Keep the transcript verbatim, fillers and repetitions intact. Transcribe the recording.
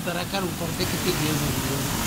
तरह कर ऊपर से कितनी तेज हो रही है।